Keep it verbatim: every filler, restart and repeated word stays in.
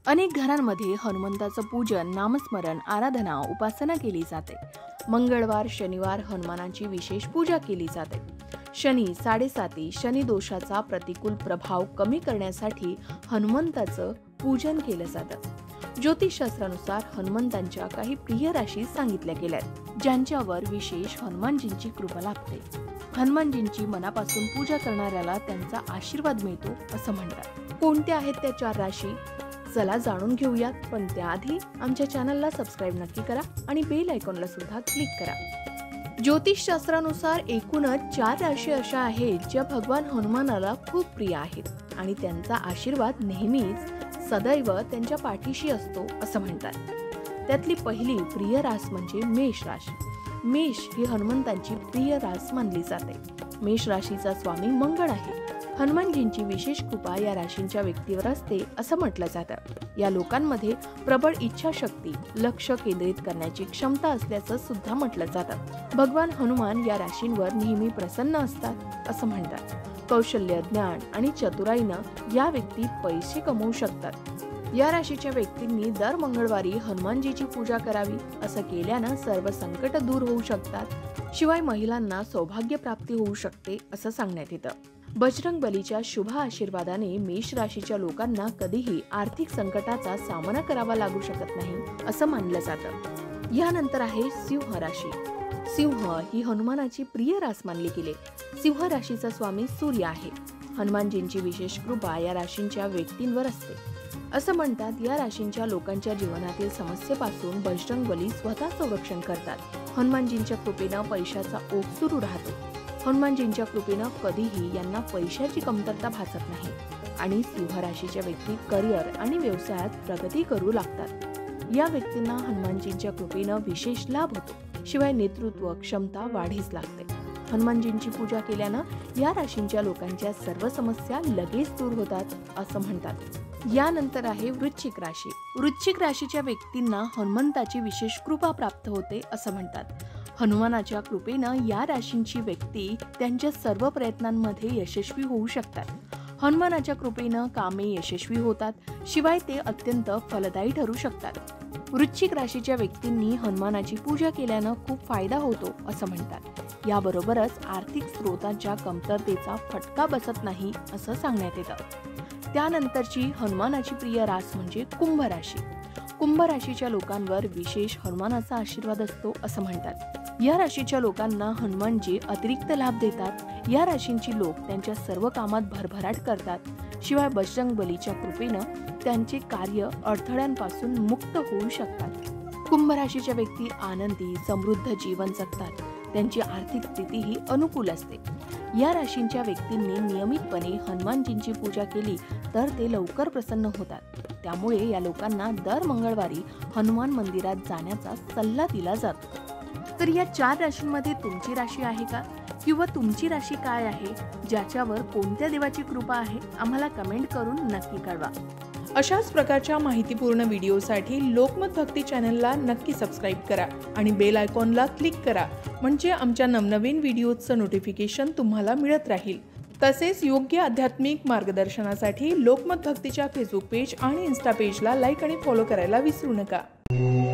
अनेक घरांमध्ये हनुमंताचं पूजन, नामस्मरण, आराधना, उपासना केली जाते। मंगळवार, शनिवार हनुमानाची विशेष पूजा केली जाते। शनी साडेसाती शनी दोषाचा प्रतिकूल प्रभाव कमी करण्यासाठी हनुमंताचं पूजन केलं जातं। ज्योतिषशास्त्रानुसार हनुमंतांच्या काही प्रिय राशी सांगितल्या गेल्यात, ज्यांच्यावर विशेष हनुमानजींची कृपा लाभते। हनुमानजींची मनापासून पूजा करणाऱ्याला त्यांचा आशीर्वाद मिळतो असं म्हणतात। कोणत्या आहेत त्या चार राशी? चला जाणून घेऊयात, पण त्याआधी आमच्या चॅनलला सबस्क्राईब नक्की करा आणि बेल आयकॉनला सुद्धा क्लिक करा। ज्योतिषशास्त्रानुसार एकूणच चार राशी अशा आहेत ज्या भगवान हनुमानाला खूप प्रिय आहेत आणि त्यांचा आशीर्वाद नेहमीच सदैव त्यांच्या पाठीशी असतो असं म्हणतात। त्यातली पहिली प्रिय रास म्हणजे मेष राशी। मेष ही हनुमंतांची प्रिय रास मानली जाते। मेष राशीचा स्वामी मंगळ आहे। हनुमानजींची विशेष कृपा या राशींच्या व्यक्तीवर असते असं म्हटलं जातं। या लोकांमध्ये प्रबळ इच्छाशक्ती, लक्ष केंद्रित करण्याची क्षमता असल्याचं सुद्धा म्हटलं जातं। भगवान हनुमान या राशींवर नेहमी प्रसन्न असतात असं म्हणतात। कौशल्य, ज्ञान आणि चतुराईनं या व्यक्ती पैसे कमवू शकतात। या राशीच्या व्यक्तींनी दर मंगळवारी हनुमानजीची पूजा करावी। असं केल्यानं सर्व संकट दूर होऊ शकतात। शिवाय महिलांना सौभाग्य प्राप्ती होऊ शकते असं सांगण्यात येतं। बजरंग बलीच्या शुभ आशीर्वादाने मेष राशीच्या लोकांना कधीही आर्थिक संकटाचा सामना करावा लागू शकत नाही असं मानलं जातं। यानंतर आहे सिंह राशी। सिंह ही हनुमानाची प्रिय रास मानली गेली। सिंह राशीचा स्वामी सूर्य आहे। हनुमानजींची विशेष कृपा या राशींच्या व्यक्तींवर असते। असं म्हणतात, या राशींच्या लोकांच्या जीवनातील समस्येपासून बजरंग बली स्वतः संरक्षण करतात। हनुमानजींच्या कृपेनं पैशाचा ओघ सुरू राहतो। हनुमानजींच्या कृपेनं कधीही यांना पैशाची कमतरता भासत नाही आणि सिंह राशीच्या व्यक्ती करिअर आणि व्यवसायात प्रगती करू लागतात। या व्यक्तींना हनुमानजींच्या कृपेनं विशेष लाभ होतो। शिवाय नेतृत्व क्षमता वाढीस लागते। हनुमानजींची पूजा केल्यानं या राशींच्या लोकांच्या सर्व समस्या लगेच दूर होतात असं म्हणतात। यानंतर आहे वृश्चिक राशी। वृश्चिक राशीच्या व्यक्तींना हनुमंताची विशेष कृपा प्राप्त होते असं म्हणतात। हनुमानाच्या कृपेनं या राशींची व्यक्ती त्यांच्या सर्व प्रयत्नांमध्ये यशस्वी होऊ शकतात। हनुमानाच्या कृपेनं कामे यशस्वी होतात। शिवाय ते अत्यंत फलदायी ठरू शकतात। वृश्चिक राशीच्या व्यक्तींनी हनुमानाची पूजा केल्यानं खूप फायदा होतो असं म्हणतात। याबरोबरच आर्थिक स्रोतांच्या कमतरतेचा फटका बसत नाही असं सांगण्यात येतं। त्यानंतरची हनुमानाची प्रिय रास म्हणजे कुंभ राशी। कुंभ राशीच्या लोकांवर विशेष हनुमानाचा आशीर्वाद असतो असं म्हणतात। या राशीच्या लोकांना हनुमानजी अतिरिक्त लाभ देतात। या राशींची लोक त्यांच्या सर्व कामात भरभराट करतात। शिवाय बजरंग बलीच्या कृपेनं त्यांचे कार्य अडथळ्यांपासून मुक्त होऊ शकतात। कुंभ राशीच्या व्यक्ती आनंदी, समृद्ध जीवन जगतात। त्यांची आर्थिक स्थिती ही अनुकूल असते। या राशींच्या व्यक्तींनी नियमितपणे हनुमानजींची पूजा केली तर ते लवकर प्रसन्न होतात। त्यामुळे या लोकांना दर मंगळवारी हनुमान मंदिरात जाण्याचा सल्ला दिला जातो। तर या चार राशींमध्ये तुमची राशी आहे का? किंवा तुमची राशी काय आहे? ज्याच्यावर कोणत्या देवाची कृपा आहे? आम्हाला कमेंट करून नक्की कळवा। अशाच प्रकारच्या माहितीपूर्ण व्हिडिओसाठी लोकमत भक्ती चॅनलला नक्की सबस्क्राईब करा आणि बेल आयकॉनला क्लिक करा, म्हणजे आमच्या नवनवीन व्हिडिओचं नोटिफिकेशन तुम्हाला मिळत राहील। तसेच योग्य आध्यात्मिक मार्गदर्शनासाठी लोकमत भक्तीच्या फेसबुक पेज आणि इन्स्टा पेजला लाईक आणि फॉलो करायला विसरू नका।